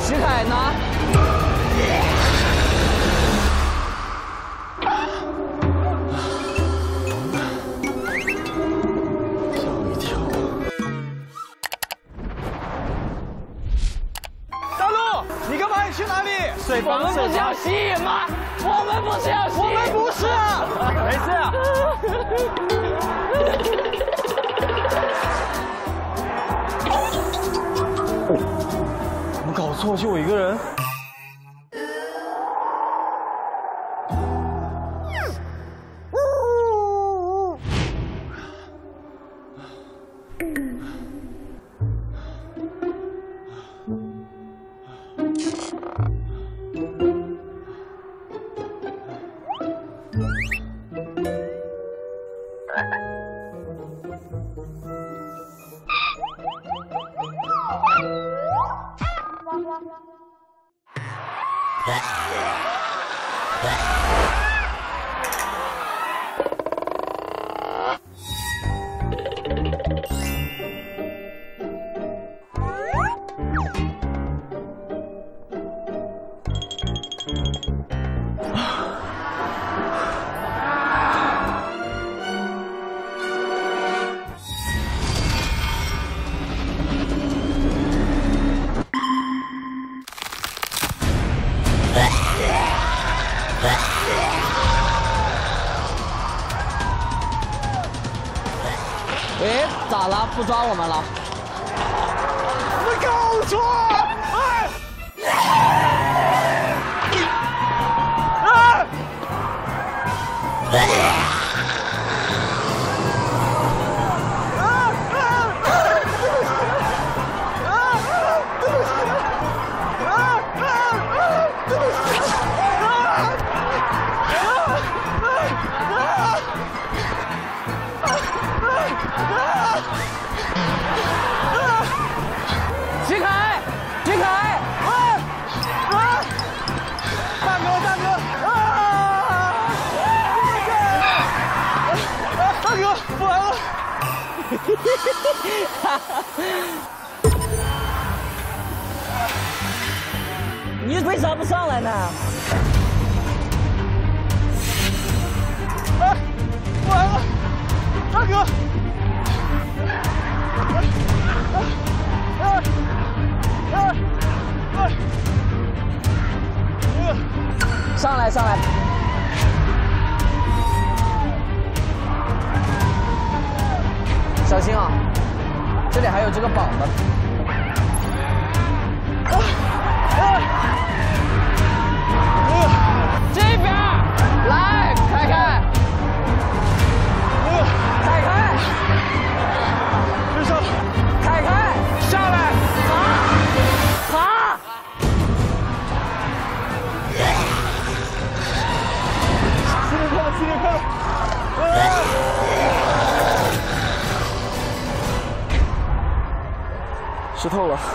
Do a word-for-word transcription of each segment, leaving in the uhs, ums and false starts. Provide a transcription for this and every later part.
徐凯呢？ 吓我一跳！大陆，你干嘛？你去哪里？水我们不是要吸引吗？我们不是要吸引， 我们不是啊，没事啊。我们搞错，就我一个人。 喂，咋了？不抓我们了？ 我们搞错！哎！ 徐凯，徐凯， 啊啊！大哥，大哥，啊！大哥，完了！ 你为啥不上来呢？ 啊！完了！大哥！ 上来，上来！小心啊，这里还有这个绑的。这边，来，开开，开开， 别上， 开开， 下来， 爬，爬。 新年快乐，新年快乐！湿透了。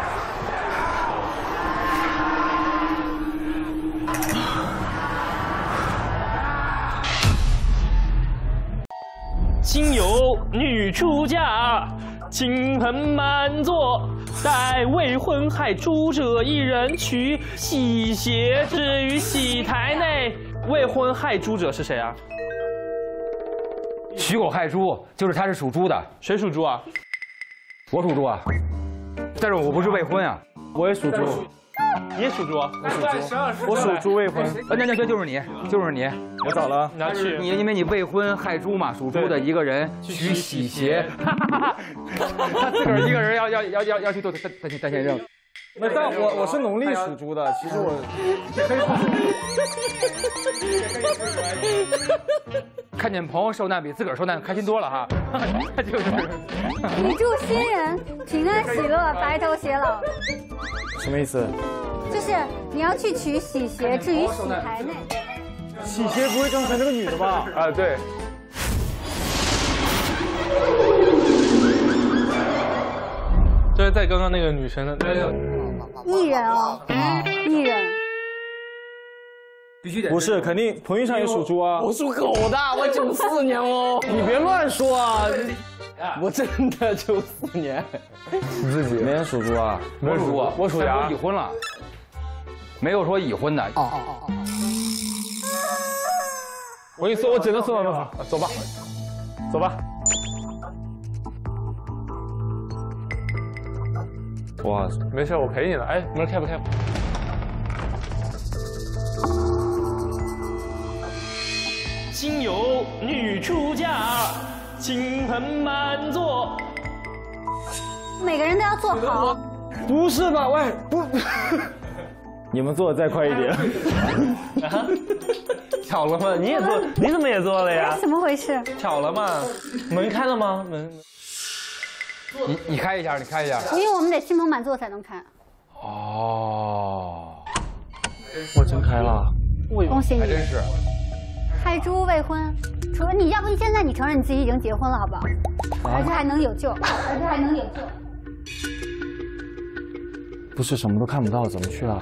今有女出嫁，亲朋满座，待未婚害猪者一人取，喜鞋置于喜台内。未婚害猪者是谁啊？ 许狗害猪，就是他是属猪的。 谁属猪啊？ 我属猪啊，但是我不是未婚啊。 我也属猪， 你也属猪啊？ 我属猪未婚。 啊，那那这就是你，就是你。 我咋了？ 拿去你因为你未婚害猪嘛，属猪的一个人取喜鞋，他自个儿一个人要要要要要去做单单单签证。 那但我我是农历属猪的，其实我看见朋友受难比自个儿受难开心多了哈，就是。 你祝新人平安喜乐，白头偕老。 什么意思？ 就是你要去取喜鞋置于喜台内。 喜鞋不会刚才那个女的吧？ 啊，对。 就是在刚刚那个女生的那个艺人哦，艺人。 必须得不是，肯定彭昱畅也属猪啊。 我属狗的，我九四年哦。 你别乱说啊！ 我真的九四年。 你自己没人属猪啊？ 没人属猪， 我属羊。 已婚了，没有说已婚的。 哦哦哦哦。 我跟你说，我只能说办法，走吧，走吧。 哇， 没事，我陪你了。哎，门开不开？ 今有女出嫁，亲朋满座。 每个人都要做好。 不是吧？喂，不，你们做的再快一点。巧了吗？你也做，你怎么也做了呀？ 怎么回事？ 巧了嘛？门开了吗？门。 你你开一下，你开一下。 因为我们得亲朋满座才能开。 哦， 我真开了。 恭喜你。 还真是。 开猪未婚，除了你要不现在你承认你自己已经结婚了，好不好？而且还能有救，而且还能有救。 不是什么都看不到，怎么去啊？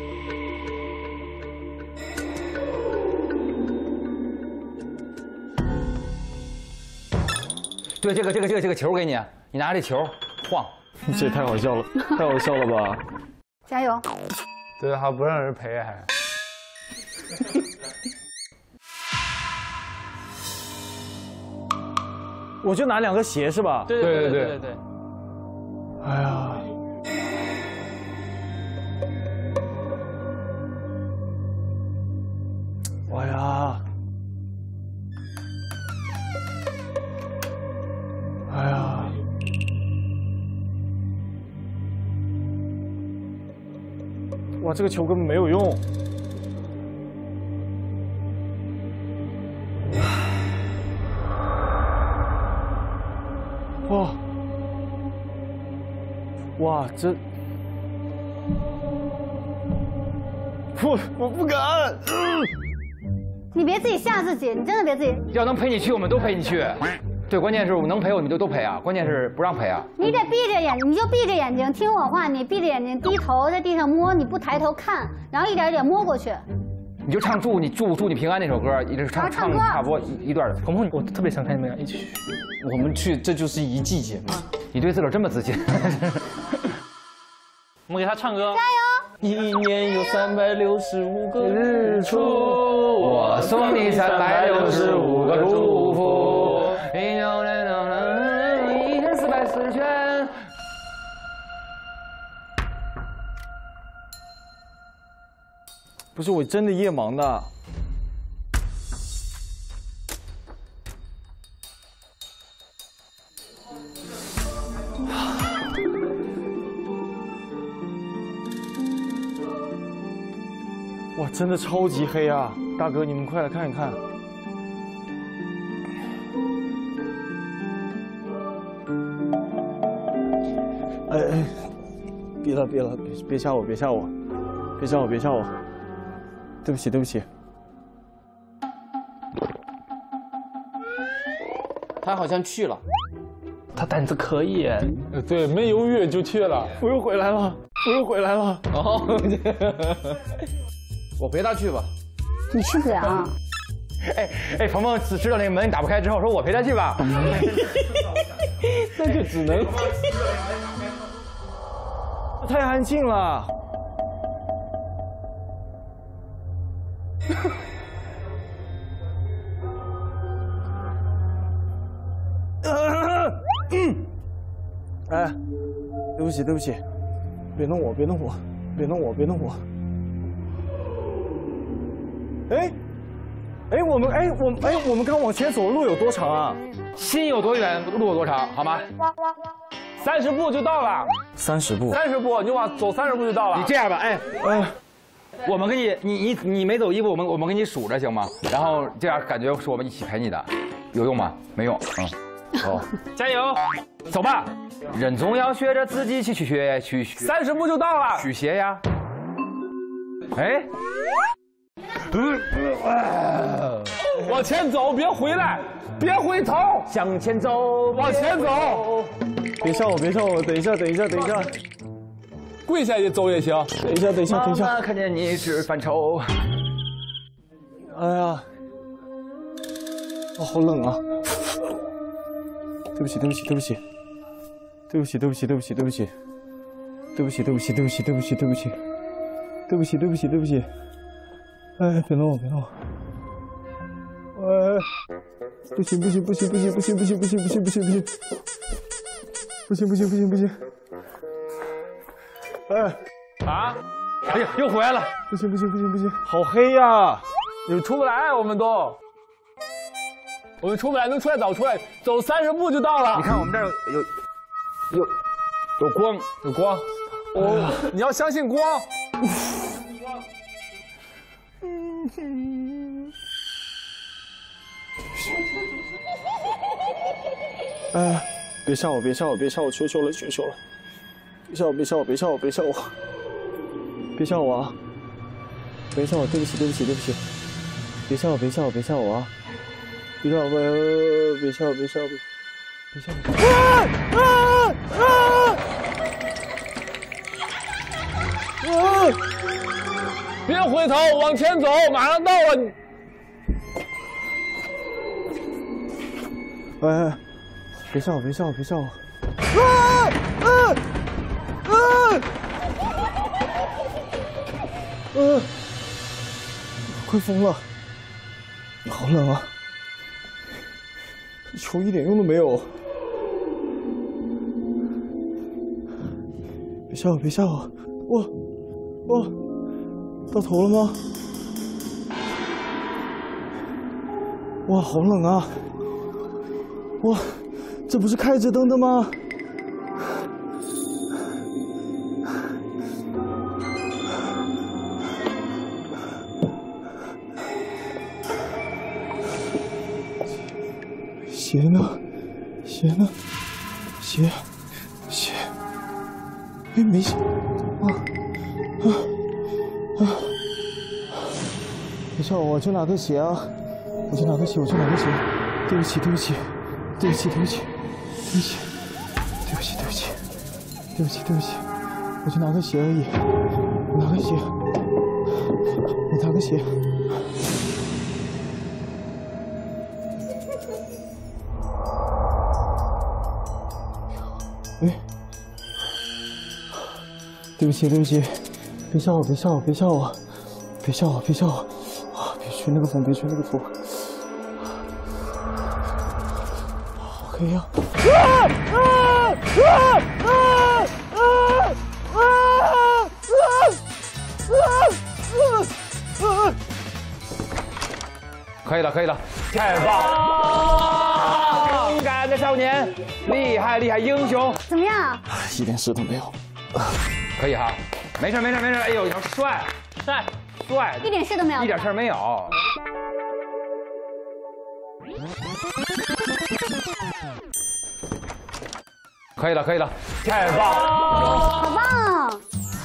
对，这个这个这个这个球给你，你拿这球晃。 这也太好笑了，太好笑了吧！ 加油！ 对，还不让人陪还。 我就拿两个鞋是吧？ 对对对对对对。 哎呀，哎呀，哎呀，哇，这个球根本没有用。哇，哇，这，我我不敢。 你别自己吓自己，你真的别自己。 要能陪你去，我们都陪你去。对，关键是我能陪我们就都陪啊，关键是不让陪啊。 你得闭着眼，你就闭着眼睛听我话，你闭着眼睛低头在地上摸，你不抬头看，然后一点一点摸过去。 你就唱祝你祝祝你平安那首歌，一直唱唱差不多一一段的。 鹏鹏，我特别想看你们俩一起去。 我们去，这就是一季节嘛。 你对自个儿这么自信。 我们给他唱歌。 加油！ 一年有三百六十五个日出， 我送你三百六十五个祝福。一天四百四十圈。 不是，我真的夜盲的。哇，真的超级黑啊！大哥，你们快来看一看。哎哎，别了别了，别别吓我，别吓我，别吓我，别吓我。对不起，对不起。 他好像去了。 他胆子可以。 对，没犹豫就去了。 我又回来了，我又回来了。 哦，我陪他去吧。 你去不了。 哎哎，鹏鹏知道那个门打不开之后，说我陪他去吧。 那就只能。太安静了。哎，对不起，对不起，别弄我，别弄我，别弄我，别弄我。哎，哎，我们哎我哎我们刚往前走的路有多长啊？ 心有多远，路有多长，好吗？ 三十步就到了。 三十步。 三十步，你往走三十步就到了。 你这样吧，哎，哎。我们给你，你你你每走一步，我们我们给你数着行吗？然后这样感觉是我们一起陪你的，有用吗？没用，嗯， 哦，加油， 走吧。人总要学着自己去去学去。 三十步就到了。 去学呀。哎， 往前走，别回来，别回头， 向前走， 往前走。 别笑我，别笑我，等一下，等一下，等一下。 跪下也走也行。 等一下，等一下，等一下。 妈妈看见你是犯愁。 哎呀，哦，好冷啊！ 对不起，对不起，对不起，对不起，对不起，对不起，对不起，对不起，对不起，对不起，对不起，对不起，对不起，对不起，对不起，哎，别弄我，别弄我，哎，不行，不行，不行，不行，不行，不行，不行，不行，不行，不行，不行，不行，不行，不行，哎， 啊！哎呀，又回来了！ 不行，不行，不行，不行， 好黑呀，你们出不来，我们都。 我们出不来，能出来早出来，走三十步就到了。 你看我们这儿有有有光，有光。 哦，你要相信光。 哎，别吓我，别吓我，别吓我，求求了，求求了！别吓我，别吓我，别吓我，别吓我，别吓我啊！别吓我，对不起，对不起，对不起！别吓我，别吓我，别吓我啊！ 别笑我！别笑我！别笑我！别笑我！啊啊啊！啊！ 别回头，往前走，马上到了。 哎哎，别笑我！别笑我！别笑我！啊啊啊！啊！快疯了！好冷啊！ 球一点用都没有！别吓我！别吓我！哇哇，到头了吗？哇，好冷啊！哇，这不是开着灯的吗？鞋呢？鞋呢？鞋，鞋，哎，没鞋，啊啊啊！别笑我，我去拿个鞋啊！我去拿个鞋，我去拿个鞋。对不起，对不起，对不起，对不起，对不起，对不起，对不起，对不起，对不起，我去拿个鞋而已。我拿个鞋，我拿个鞋。 哎，对不起，对不起，别笑我，别笑我，别笑我，别笑我，别笑我，啊！别吹那个风，别吹那个风，好黑呀！啊啊啊啊啊啊啊啊！ 可以了，可以了，太棒了！勇敢的少年，厉害厉害，英雄！ 怎么样？ 一点事都没有。 可以哈，没事没事没事。哎呦，帅帅帅！ 一点事都没有， 一点事儿没有。可以了，可以了，太棒了！ 好棒！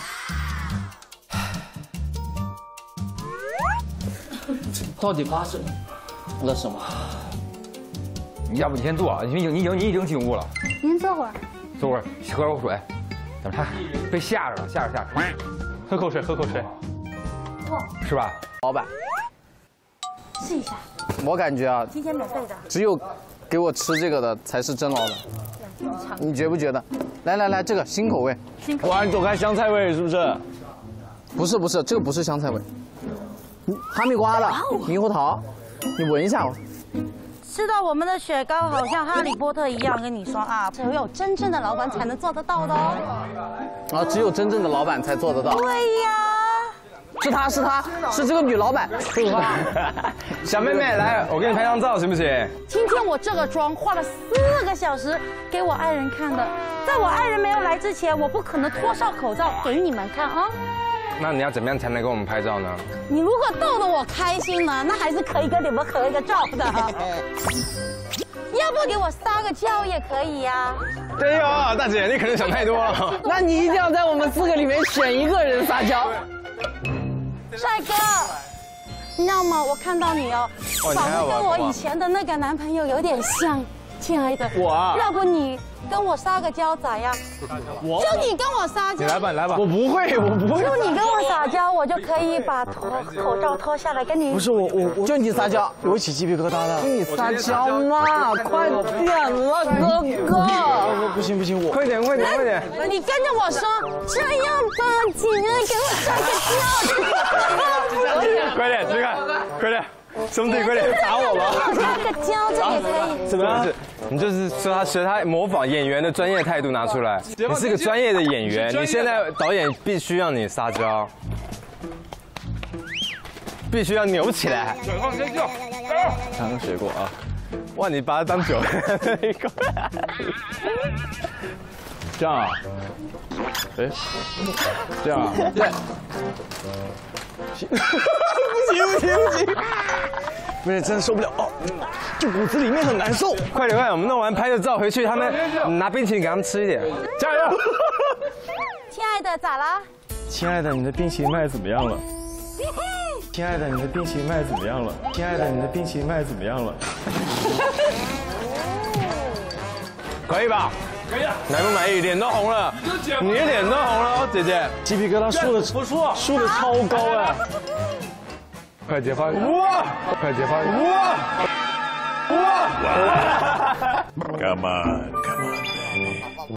到底发生了什么？ 你要不你先坐，你已经你已经你已经进屋了。 您坐会儿。 坐会儿，喝口水。怎么他被吓着了？吓着吓着。 喝口水，喝口水。 哇， 是吧？ 老板， 试一下。 我感觉啊， 今天免费的。 只有给我吃这个的才是真老板。你觉不觉得？来来来，这个新口味。 哇，你走开，香菜味是不是？ 不是不是，这个不是香菜味。哈密瓜的猕猴桃，你闻一下。 吃到我们的雪糕，好像哈利波特一样。跟你说啊，只有真正的老板才能做得到的哦。 啊，只有真正的老板才做得到。 对呀。 是她是她是这个女老板，就是她。 小妹妹，来，我给你拍张照，行不行？ 今天我这个妆化了四个小时给我爱人看的，在我爱人没有来之前，我不可能脱下口罩给你们看啊。 那你要怎么样才能给我们拍照呢？ 你如果逗得我开心呢，那还是可以跟你们合一个照的。要不给我撒个娇也可以呀。 哎呦，大姐，你可能想太多了。 那你一定要在我们四个里面选一个人撒娇。 帅哥，你知道吗？我看到你哦，长得跟我以前的那个男朋友有点像。 亲爱的， 我啊要不你跟我撒个娇咋样？ 我就你跟我撒娇， 你来吧，你来吧。 我不会，我不会。 就你跟我撒娇，我就可以把脱口罩脱下来跟你。 不是我我我就你撒娇， 我起鸡皮疙瘩了。 你撒娇嘛，快点了，哥哥。 我不行不行，我快点，快点，快点！ 你跟着我说，这样吧，几人给我撒个娇。 快点，志凯，快点，兄弟，快点打我吧！ 撒个娇，这也可以。 怎么样？ 你就是说他学他模仿演员的专业态度拿出来。你是个专业的演员，你现在导演必须让你撒娇，必须要扭起来。 转放先叫， 尝个水果啊！哇，你把它当酒一口。 这样啊？哎，这样啊？ 对。 不行不行不行，不是真的受不了哦，就骨子里面很难受。 快点快点，我们弄完拍个照回去，他们拿冰淇淋给他们吃一点。 加油！ 亲爱的，咋啦？ 亲爱的，你的冰淇淋卖怎么样了？亲爱的，你的冰淇淋卖怎么样了？亲爱的，你的冰淇淋卖怎么样了？ 可以吧？ 可以了。 满不满意？脸都红了，你的脸都红了哦，姐姐。 鸡皮疙瘩竖的不错， 竖的超高哎！ 快结婚！哇！快结婚！哇！哇 Come on, come on, baby.